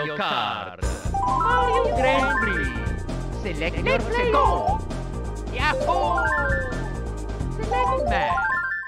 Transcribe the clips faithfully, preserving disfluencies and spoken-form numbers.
Mario Kart. Mario Grand Prix. Select your play go. Yahoo! Select map.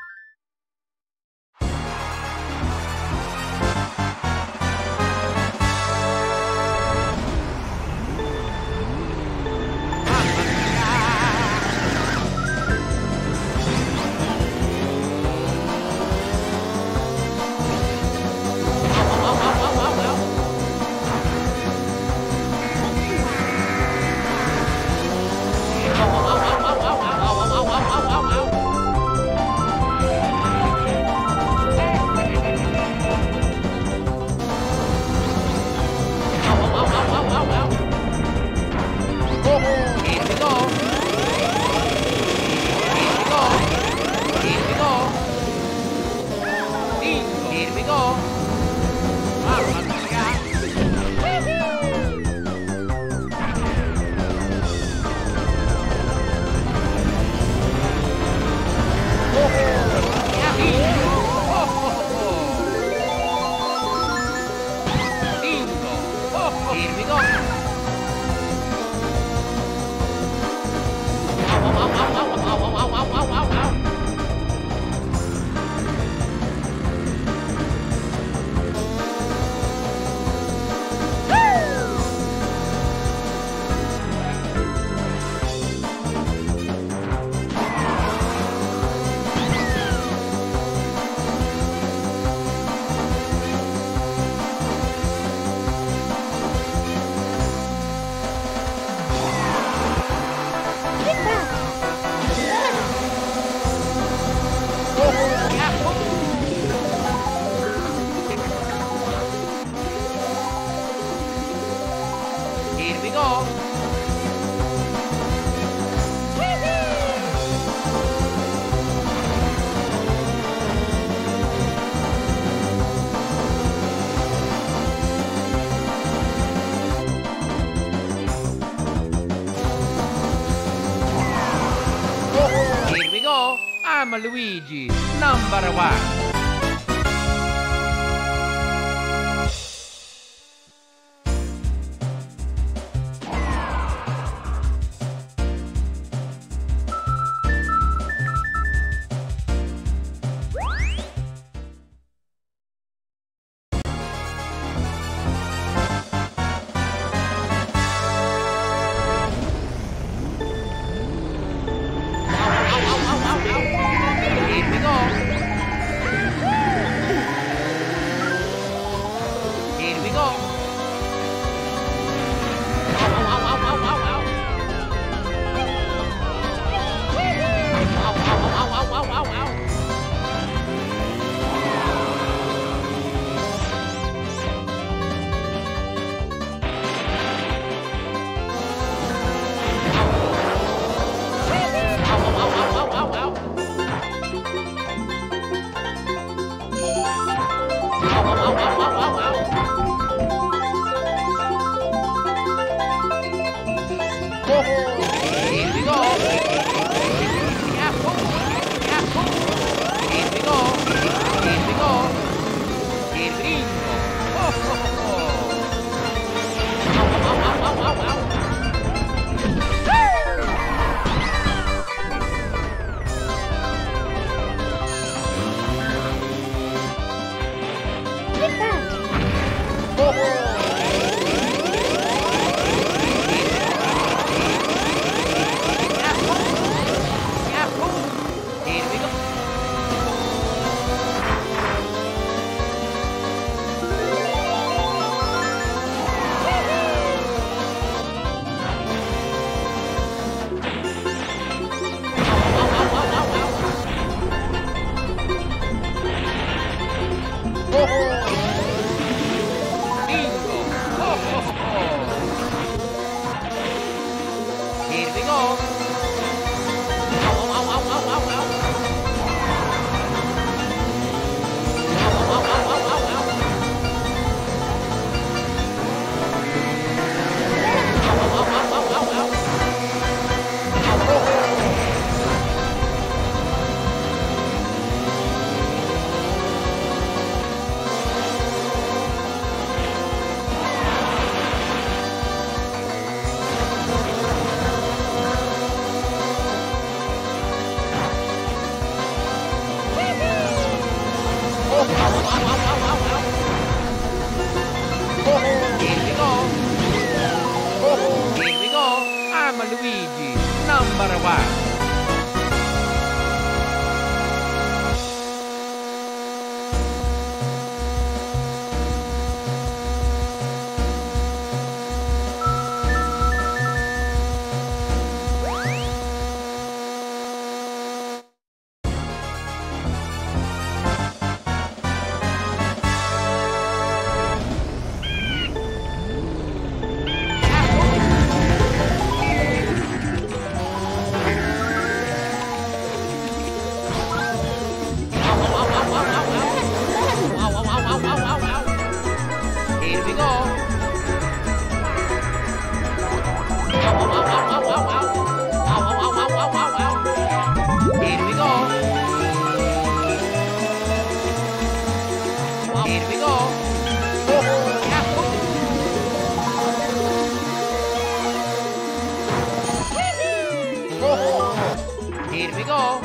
I'm Luigi, number one. Here we go. Here we go. I'm Luigi, number one. Here we go.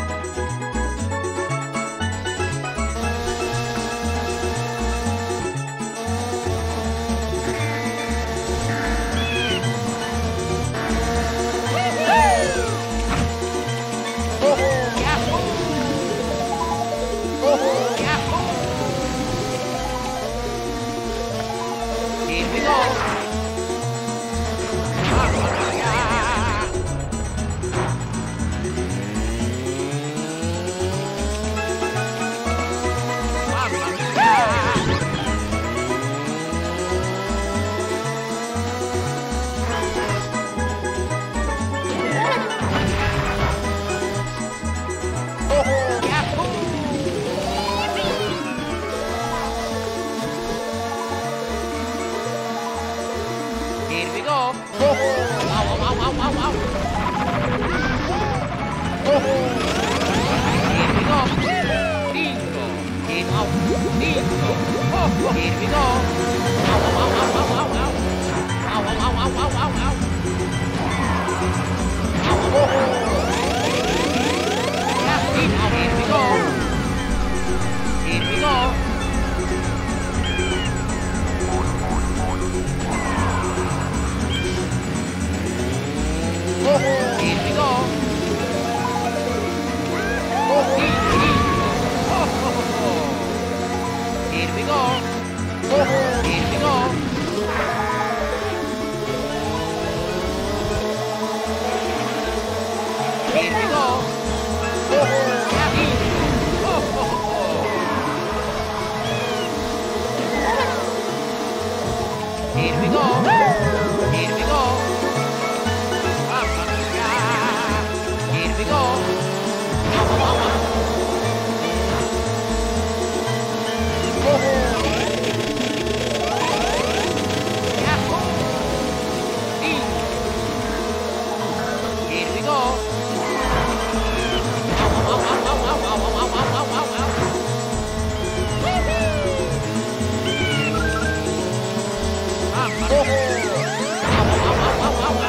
Here we go. Here we go. Ow, ow, ow, ow, ow, ow. Here we go. Bingo. Here, ow. Bingo. Here we go. Ow, ow, ow, ow, ow, ow, ow. Ow, ow, ow, ow, ow, ow, ow. Ow, ow, ow. Yeah, here we go. Here we go. Here we go. Here we go. Here we go. Here we go. Here we go. Here we go. Here we go. Here we go. Here we go.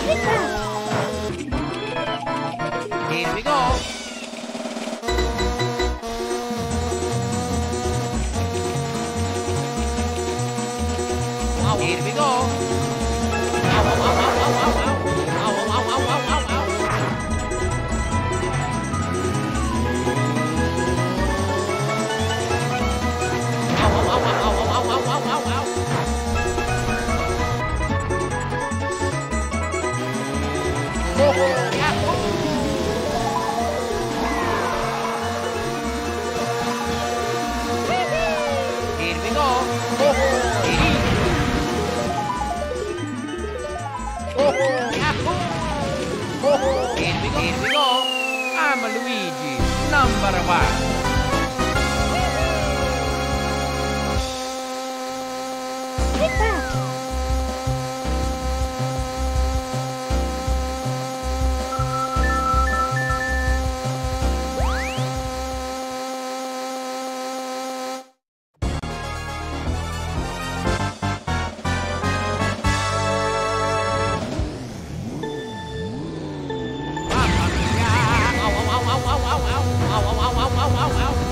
Take that! Here we go. Wow, here we go. Ow, ow, ow, ow, ow, ow, ow. Ow, ow, ow, ow, ow, ow, ow. Ow, ow, ow, ow, ow, ow, ow, ow, ow, ow. Ho, ho, yahoo! Here we go. Ho, ho, hee. Ho, ho, yahoo! Ho, ho. Here we go. Here we go. I'm Luigi, number one. Take that! Mamma mia! Ow, ow, ow, ow, ow, ow, ow. Ow, ow, ow, ow, ow, ow, ow.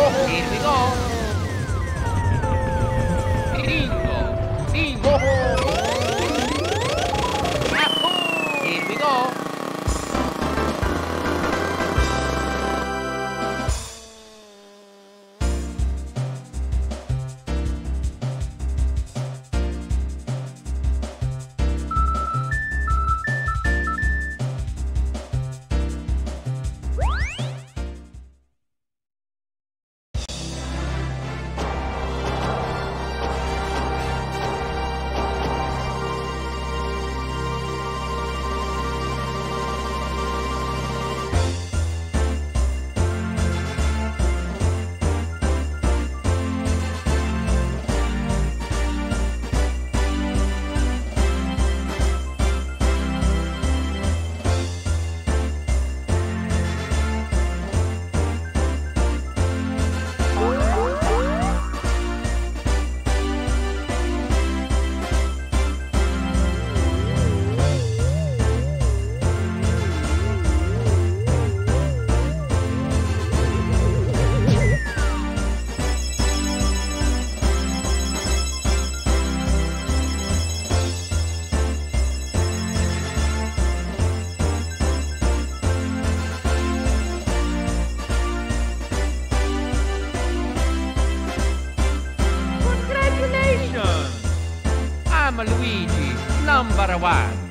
Here we go. Bingo. Bingo. Yahoo! Here we go. I'm Luigi, number one.